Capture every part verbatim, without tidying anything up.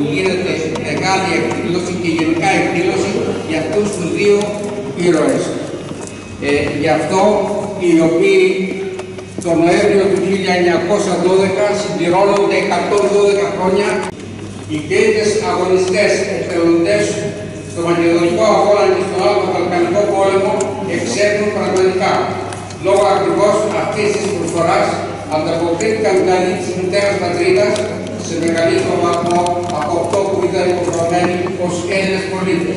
γίνεται μεγάλη εκδήλωση και γενικά εκδήλωση για αυτούς τους δύο ήρωες. Ε, γι' αυτό οι οποίοι τον Νοέμβριο του χίλια εννιακόσια δώδεκα συμπληρώνονται εκατόν δώδεκα χρόνια. Οι Κρήτες αγωνιστές εθελοντές στο Μακεδονικό Αγώνα και στον Άλλο Βαλκανικό Πόλεμο εξέρχουν πραγματικά. Λόγω ακριβώς αυτής της προσφοράς ανταποκρίθηκαν δηλαδή της μητέρας πατρίδας σε μεγαλύτερο βαθμό από αυτό που ήταν υποχρεωμένοι ως Έλληνες πολίτες.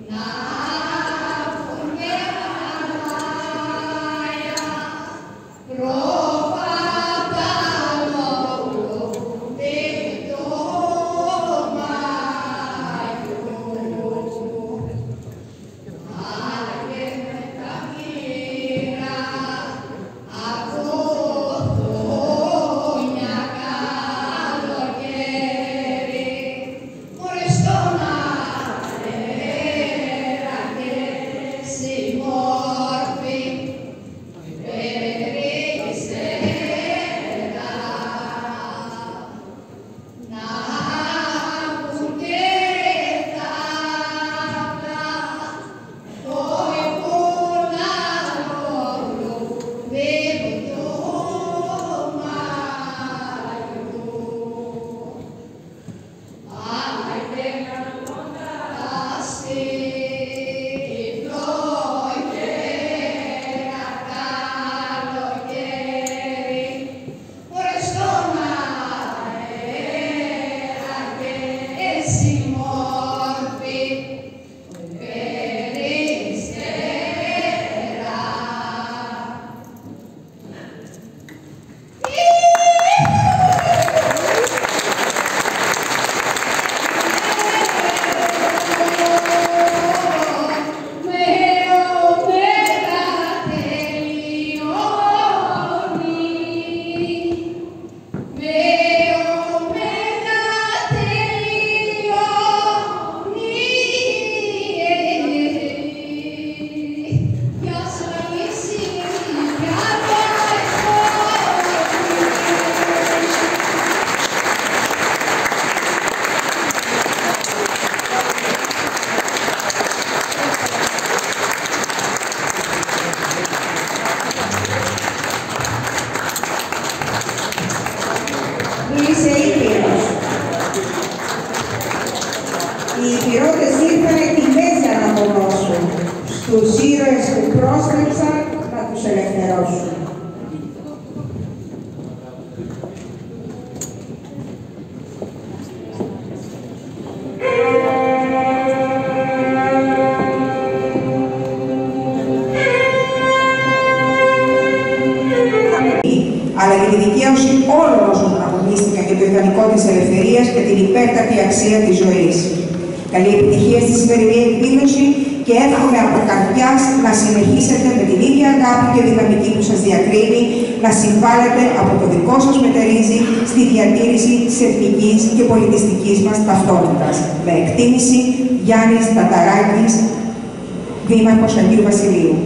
Οι υπηρώτες ήρθαν τη μέση να αποδώσουν στους ήρωες που πρόστρεψαν να τους ελευθερώσουν. Αλλά και τη δικαίωση όλων όσων αγωνίστηκαν για το ιδανικό της ελευθερίας και την υπέρτατη αξία της ζωής. Καλή επιτυχία στη σημερινή εκδήλωση και εύχομαι από καρδιάς να συνεχίσετε με την ίδια αγάπη και δυναμική που σας διακρίνει, να συμβάλλετε από το δικό σας μετερίζει στη διατήρηση της εθνικής και πολιτιστικής μας ταυτότητας. Με εκτίμηση, Γιάννης Ταταράκης, Δήμαρχος Αγίου Βασιλείου.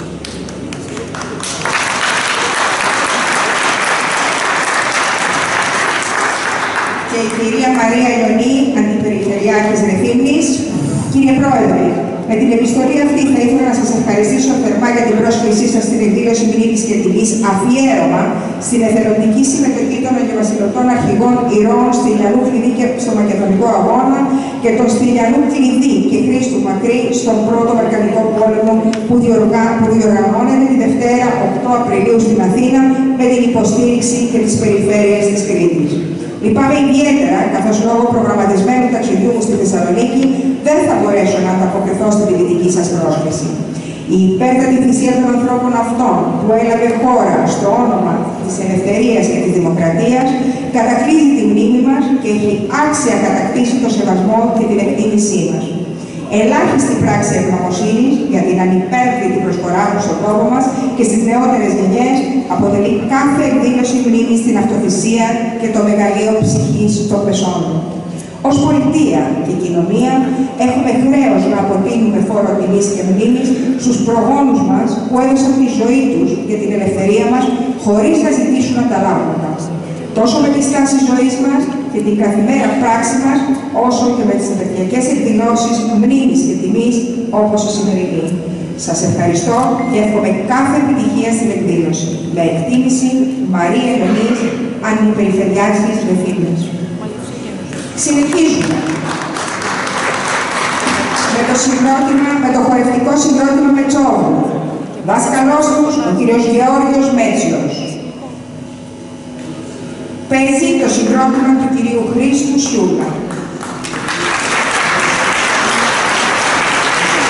Και η κυρία Μαρία Ιωνή, Αντιπεριφερειάρχης Ρεθύμνης. Κύριε Πρόεδρε, με την επιστολή αυτή θα ήθελα να σας ευχαριστήσω θερμά για την πρόσκλησή σας στην εκδήλωση μνήμης και τιμής αφιέρωμα στην εθελοντική συμμετοχή των Αγιοβασιλωτών Αρχηγών Ηρώων Στυλιανού Κλειδί και στο Μακεδονικό Αγώνα και των Στυλιανού Κλειδί και Χρήστου Μακρύ στον Πρώτο Βαλκανικό Πόλεμο που, διοργα... που διοργανώνεται τη Δευτέρα οκτώ Απριλίου στην Αθήνα με την υποστήριξη και τις περιφέρειες της Κρήτης. Λυπάμαι ιδιαίτερα, καθώς λόγω προγραμματισμένου ταξιδιού μου στη Θεσσαλονίκη δεν θα μπορέσω να ανταποκριθώ στην ποιητική σας πρόσκληση. Η υπέρτατη θυσία των ανθρώπων αυτών που έλαβε χώρα στο όνομα της ελευθερίας και της δημοκρατίας κατακλείζει τη μνήμη μας και έχει άξια κατακτήσει το σεβασμό και την εκτίμησή μας. Ελάχιστη πράξη ευγνωμοσύνης για την ανυπέρβλητη προσφορά του στον τόπο μας και στις νεότερες γενιές αποτελεί κάθε εκδήλωση μνήμης στην αυτοθυσία και το μεγαλείο ψυχής των πεσόντων. Ως πολιτεία και κοινωνία έχουμε χρέος να αποτείνουμε φόρο τιμής και μνήμης στους προγόνους μας που έδωσαν τη ζωή τους για την ελευθερία μας χωρίς να ζητήσουν ανταλλάγματα. Τόσο με τη στάση ζωής μας και την καθημερινή πράξη μας, όσο και με τις επαιτειακές εκδηλώσεις μνήμης και τιμής όπως η σημερινή. Σας ευχαριστώ και εύχομαι κάθε επιτυχία στην εκδήλωση. Με εκτίμηση, Μαρία Ιωνής, Αντιπεριφερειάρχης Ρεθύμνης. Συνεχίζουμε με το, συγκρότημα, με το χορευτικό συγκρότημα Μετσόβου. Δάσκαλός τους, ο κύριος Γεώργιος Μέτσιος. Παίζει το συγκρότημα του κυρίου Χρήστου Σιούλα.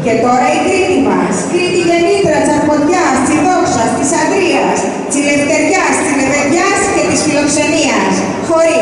Και τώρα η Κρήτη μας, Κρήτη γεννήτρα της Αρκοντιάς, της Δόξας, της Ανδρείας, της Λευτεριάς, της Λεβεντιάς και της Φιλοξενίας. Χωρί.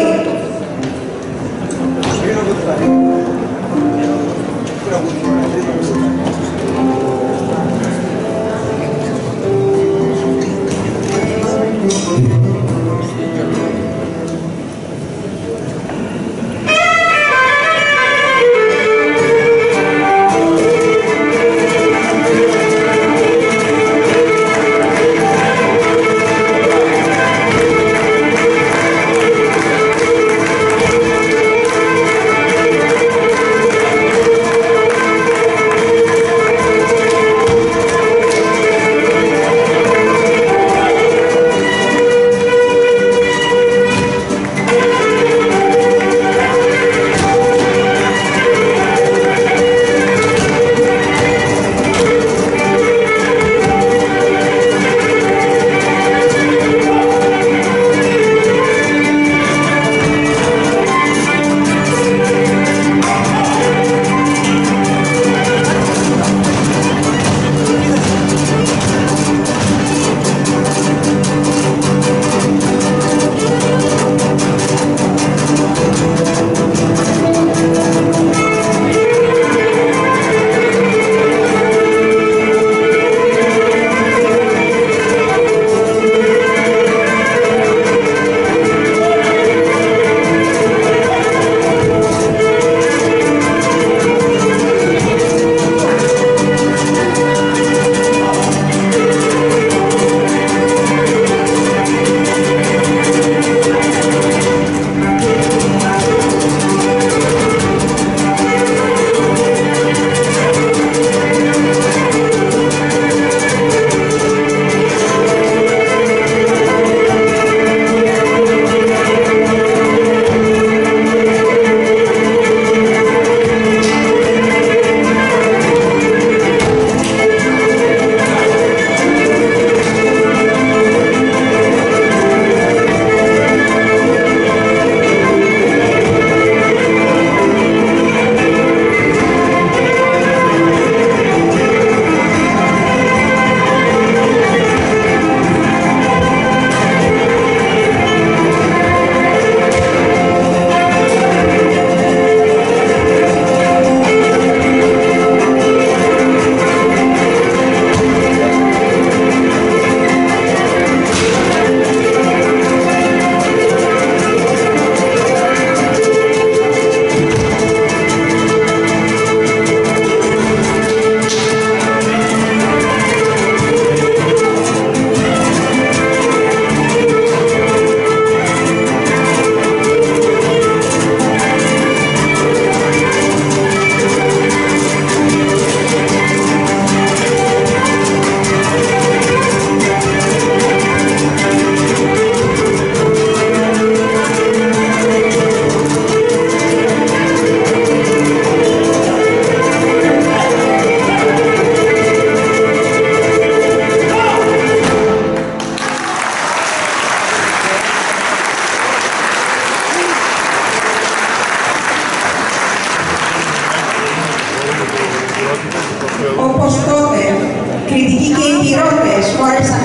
Όπως τότε, κριτικοί και υπηρώτες χόρεψαν,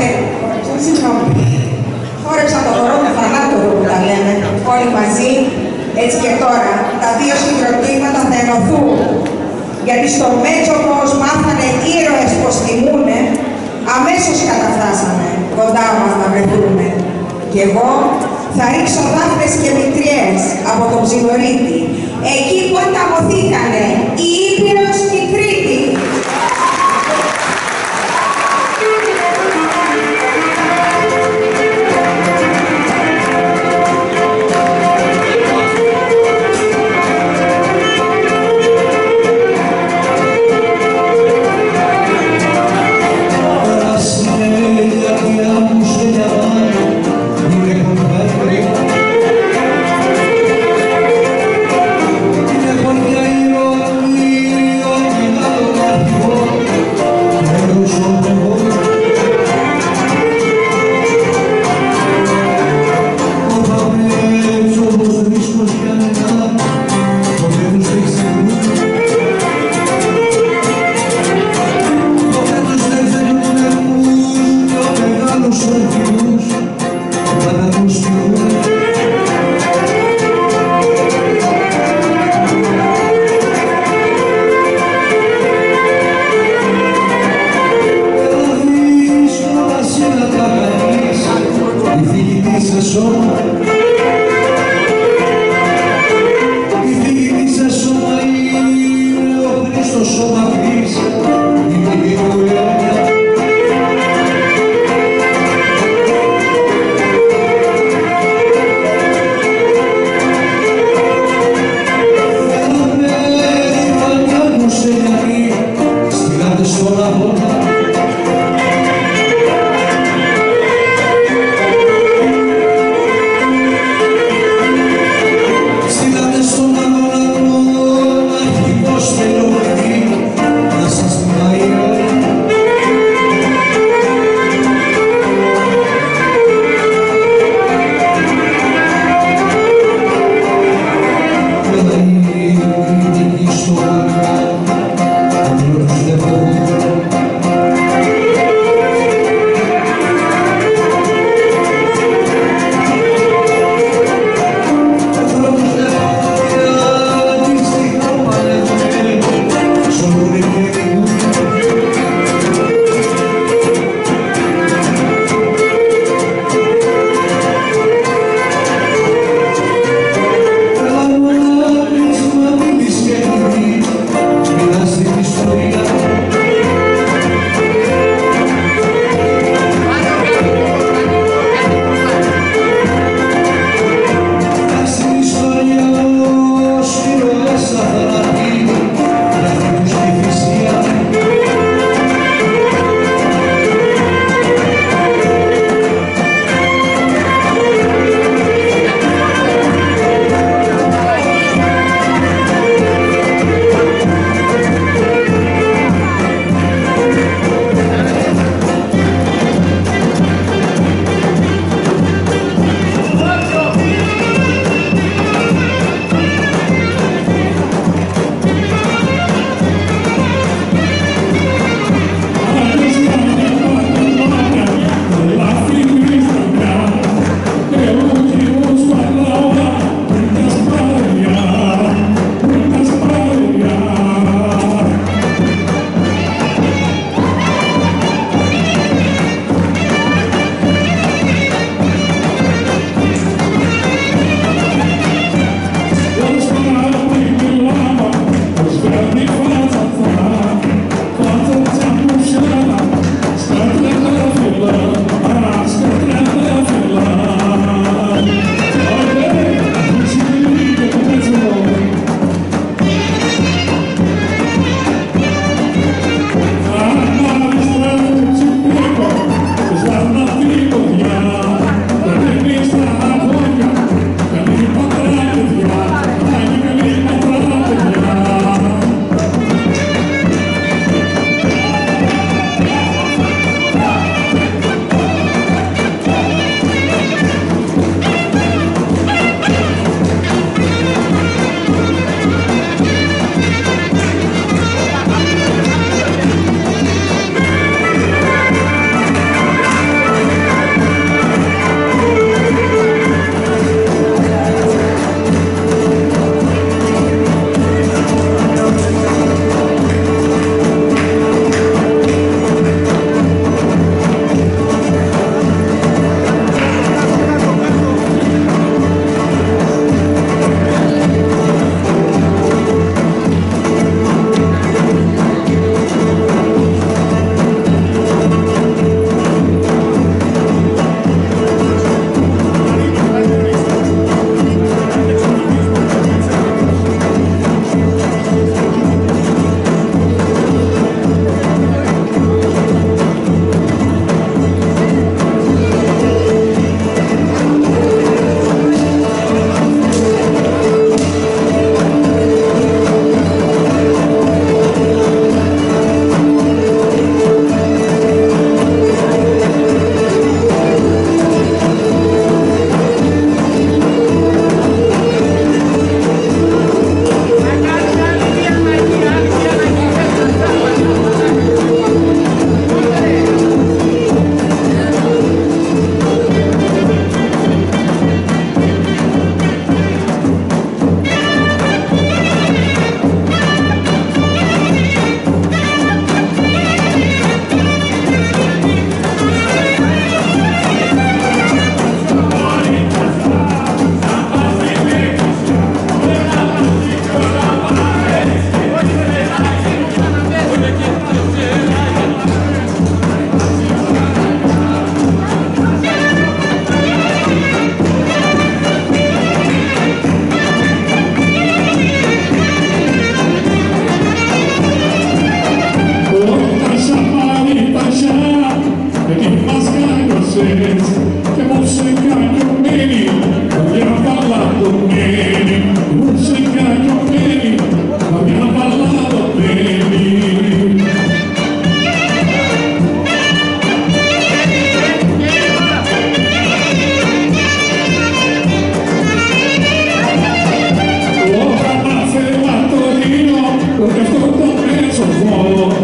χόρεψαν το χορό με θανάτωρο που τα λέμε, όλοι μαζί, έτσι και τώρα, τα δύο συγκροτήματα θα ενωθούν. Γιατί στο Μέτζοκος μάθανε ήρωες πως τιμούνε, αμέσως καταφτάσανε, κοντά μας να βρεθούνε. Κι εγώ θα ρίξω δάφνες και μητριές από τον Ψιλορίτη, εκεί που ανταμωθήκανε η Ήπειρος και η Κρήτη. Porque hay un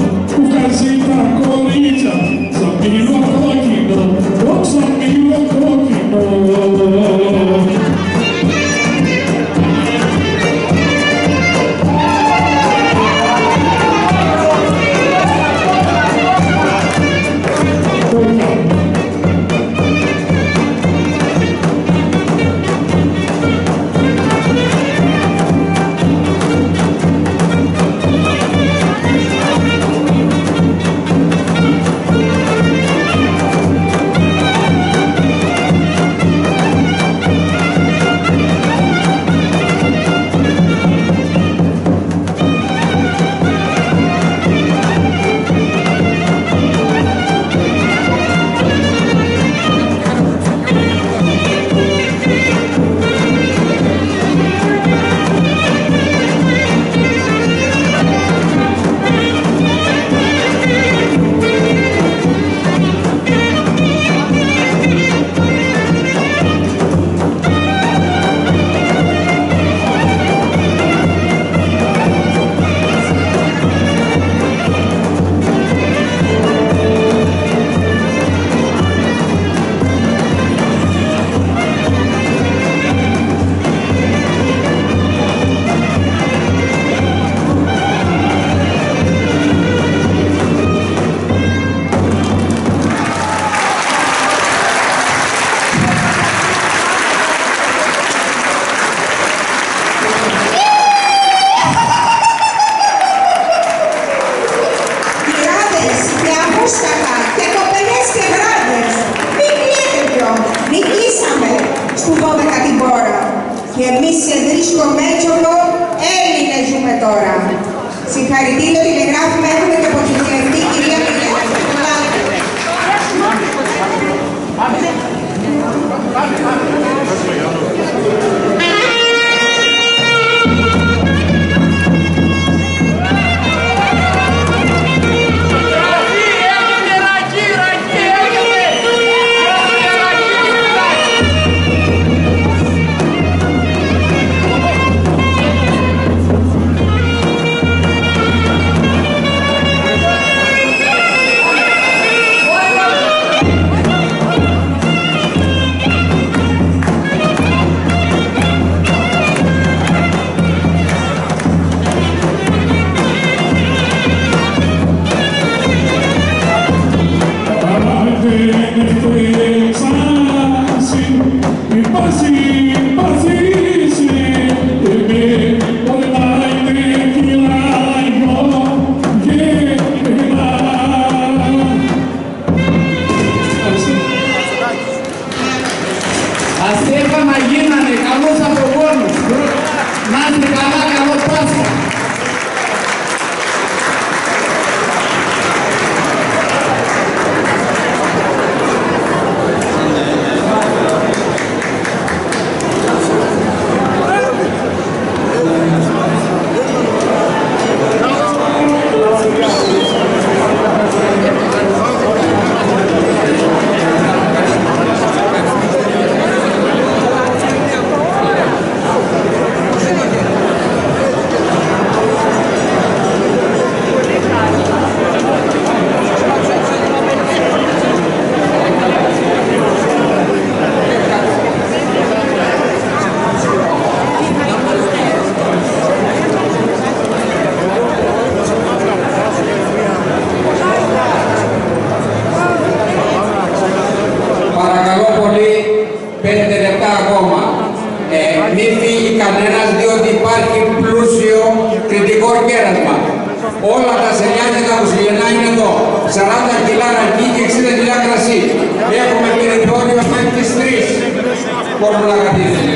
που βγάζει τα κορίτσια σαν μήλο κόκκινο, σαν μήλο κόκκινο. Και εμείς σε Δρίσκο Μέτσολο Έλληνες ζούμε τώρα. Συγχαρητήρια, τηλεγράφημα έχουμε και από τη βουλευτή κυρία Μιλένα. Κανένας, διότι υπάρχει πλούσιο κριτικό κέρασμα. Όλα τα σελιάτικα μουσουλινά είναι εδώ. σαράντα κιλά ρακί και εξήντα κιλά κρασί. Έχουμε περιθώριο μέχρι τις τρεις. Μπορούμε να κρατήσουμε.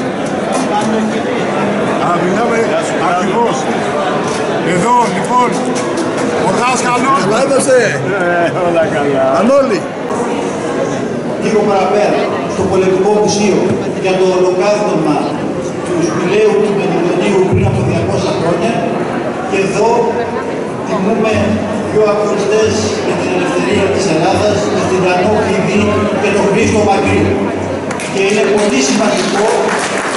Α, μιλάμε ακριβώς. Εδώ, λοιπόν, ο δάσκαλος... Καλά έδωσε. Όλα καλά. Ανόλοι. Λίγο παραπέρα, στο Πολεμικό Μουσείο, για το ολοκαύτωμα του σπηλαίου του Πεντηκοντίου πριν από διακόσια χρόνια, και εδώ τιμούμε δύο αγωνιστές για την ελευθερία της Ελλάδας, τον Τιτανό Χιδί και τον Χρήστο Μακρύ. Και είναι πολύ σημαντικό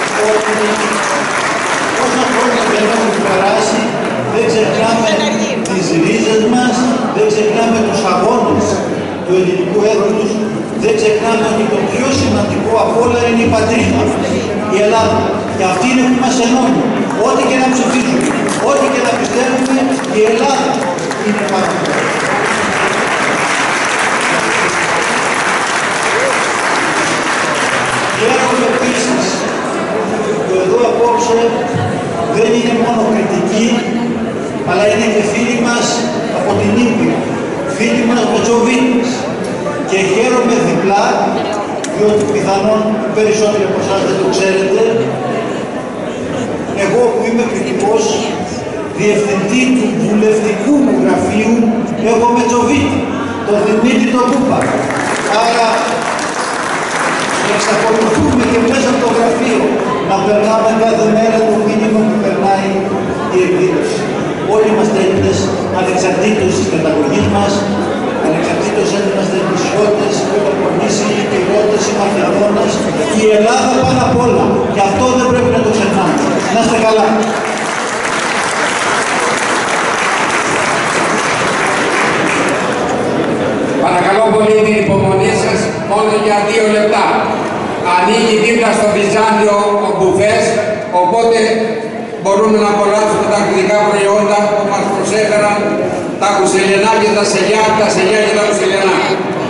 ότι όσα χρόνια δεν έχουν περάσει, δεν ξεχνάμε τις ρίζες μας, δεν ξεχνάμε τους αγώνες του ελληνικού έθνους, δεν ξεχνάμε ότι το πιο σημαντικό από όλα είναι η πατρίδα, η Ελλάδα. Και αυτή είναι που μας ενώνει. Ό,τι και να ψηφίζουμε, ό,τι και να πιστεύουμε, η Ελλάδα είναι πατρίδα. Και έχουμε επίσης που εδώ απόψε δεν είναι μόνο κριτική, αλλά είναι και φίλοι μας από την Ήπειρο, φίλοι μας Μετσοβίτες. Και χαίρομαι διπλά, διότι πιθανόν περισσότεροι από εσάς δεν το ξέρετε, εγώ που είμαι κριτικός, διευθυντή του βουλευτικού μου γραφείου, έχω Μετσοβίτη, τον Δημήτρη τον Κούπα. Άρα εξακολουθούμε και μέσα από το γραφείο να περνάμε κάθε μέρα το μήνυμα που περνάει η εκδήλωση. Όλοι είμαστε Έλληνες, ανεξαρτήτως της καταγωγής μας, ανεξαρτήτως αν είμαστε νησιώτες, Πελοποννήσιοι, Πυρώτες ή Μακεδόνες, η Ελλάδα πάνω απ' όλα. Και αυτό δεν πρέπει να το ξεχνάμε. Να είστε καλά. Παρακαλώ πολύ την υπομονή σας μόνο για δύο λεπτά. Ανοίγει δίπλα στο Βυζάντιο ο μπουφές, οπότε μπορούμε να απολαύσουμε τα αγγλικά προϊόντα που μας προσέφεραν τα κουσελιανά και τα σελιά, τα σελιά και τα κουσελιανά.